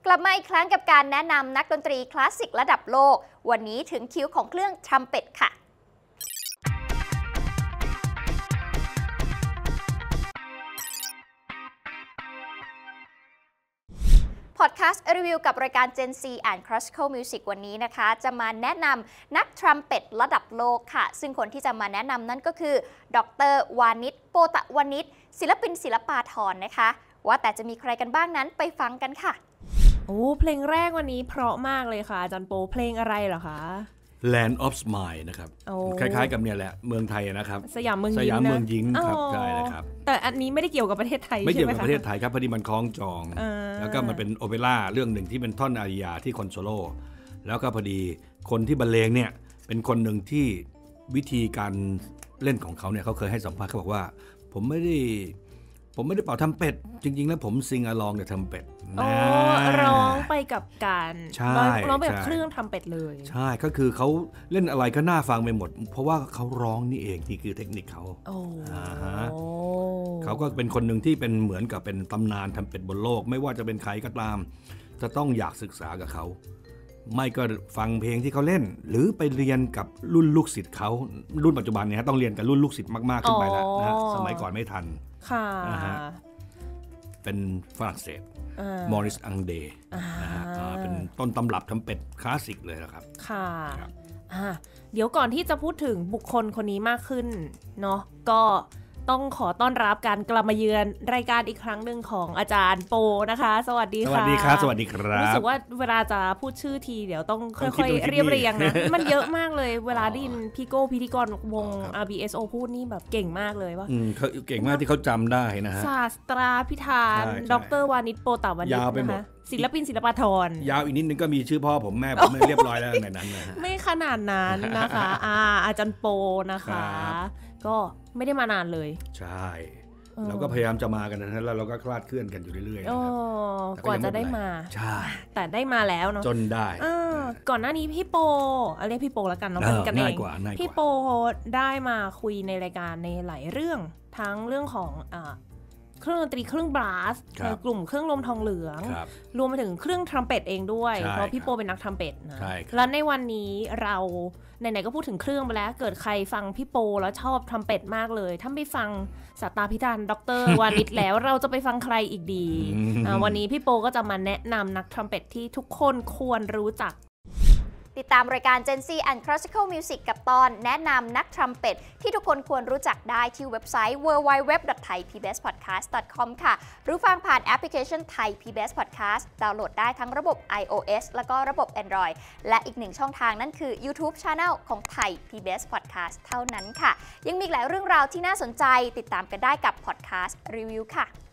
กลับมาอีกครั้งกับการแนะนำนักดนตรีคลาสสิกระดับโลกวันนี้ถึงคิวของเครื่องทรัมเป็ตค่ะพอดแคสต์รีวิวกับรายการ Gen Z and Classical Music วันนี้นะคะจะมาแนะนำนักทรัมเป็ตระดับโลกค่ะซึ่งคนที่จะมาแนะนำนั่นก็คือดร.วานิช โปตะวานิชศิลปินศิลปาธรนะคะว่าแต่จะมีใครกันบ้างนั้นไปฟังกันค่ะโอ้เพลงแรกวันนี้เพราะมากเลยค่ะอาจารย์โปเพลงอะไรเหรอคะ Land of Smile นะครับคล้ายๆกับเนี่ยแหละเมืองไทยนะครับสยามเมืองยิ้มสยามเมืองยิ้มครับใช่นะครับแต่อันนี้ไม่ได้เกี่ยวกับประเทศไทยไม่เกี่ยวกับประเทศไทยครับพอดีมันคล้องจองแล้วก็มันเป็นโอเปร่าเรื่องหนึ่งที่เป็นท่อนอาริยาที่คอนโซโลแล้วก็พอดีคนที่บรรเลงเนี่ยเป็นคนหนึ่งที่วิธีการเล่นของเขาเนี่ยเขาเคยให้สัมภาษณ์เขาบอกว่าผมไม่ได้เป่าทำเป็ดจริงๆแล้วผมซิงอะลองกับทำเป็ดร้องไปกับการร้องแบบเครื่องทำเป็ดเลยใช่ก็คือเขาเล่นอะไรก็น่าฟังไปหมดเพราะว่าเขาร้องนี่เองนี่คือเทคนิคเขาเขาก็เป็นคนหนึ่งที่เป็นเหมือนกับเป็นตำนานทำเป็ดบนโลกไม่ว่าจะเป็นใครก็ตามจะต้องอยากศึกษากับเขาไม่ก็ฟังเพลงที่เขาเล่นหรือไปเรียนกับรุ่นลูกศิษย์เขารุ่นปัจจุบันเนี่ยต้องเรียนกับรุ่นลูกศิษย์มากๆขึ้นไปแล้วนะฮะสมัยก่อนไม่ทันค่ะเป็นฝรั่งเศสมอริสอังเดย์เป็นต้นตำรับทำเป็ดคลาสสิกเลยนะครับค่ะเดี๋ยวก่อนที่จะพูดถึงบุคคลคนนี้มากขึ้นเนาะก็ต้องขอต้อนรับการกลับมาเยือนรายการอีกครั้งหนึ่งของอาจารย์โปนะคะสวัสดีค่ะสวัสดีครับสวัสดีครับรู้สึกว่าเวลาจะพูดชื่อทีเดี๋ยวต้องค่อยๆเรียงนะมันเยอะมากเลยเวลาได้ยินพี่โก้พิธีกรวง RBSO พูดนี่แบบเก่งมากเลยว่าเขาเก่งมากที่เขาจำได้นะฮะศาสตราพิธานดร.วานิช โปตะวานิชนะคะศิลปินศิลปาธรยาวอีกนิดนึงก็มีชื่อพ่อผมแม่ผมเรียบร้อยแล้วในนั้นนะไม่ขนาดนั้นนะคะอาจารย์โปนะคะก็ไม่ได้มานานเลยใช่เราก็พยายามจะมากันนะแล้วเราก็คลาดเคลื่อนกันอยู่เรื่อยๆกว่าจะได้มาใช่แต่ได้มาแล้วเนาะจนได้ก่อนหน้านี้พี่โปเรียกพี่โปแล้วกันเนาะเป็นกันเองพี่โปได้มาคุยในรายการในหลายเรื่องทั้งเรื่องของเครื่องดนตรีเครื่องบลัสในกลุ่มเครื่องลมทองเหลืองรวมไปถึงเครื่องทรัมเป็ตเองด้วยเพราะพี่โปเป็นนักทรัมเป็ตนะแล้วในวันนี้เราไหนๆก็พูดถึงเครื่องไปแล้วเกิดใครฟังพี่โปแล้วชอบทรัมเป็ตมากเลยถ้าไม่ฟังศาสตราพิธานดร.วานิชแล้วเราจะไปฟังใครอีกดีวันนี้พี่โปก็จะมาแนะนำนักทรัมเป็ตที่ทุกคนควรรู้จักติดตามรายการ Gen Z and Classical Music กับตอนแนะนำนักทรัมเป็ตที่ทุกคนควรรู้จักได้ที่เว็บไซต์ www.thaipbspodcast.com ค่ะหรือฟังผ่านแอปพลิเคชัน Thai PBS Podcast ดาวน์โหลดได้ทั้งระบบ iOS แล้วก็ระบบ Android และอีกหนึ่งช่องทางนั่นคือ YouTube Channel ของ Thai PBS Podcast เท่านั้นค่ะยังมีหลายเรื่องราวที่น่าสนใจติดตามกันได้กับ Podcast Review ค่ะ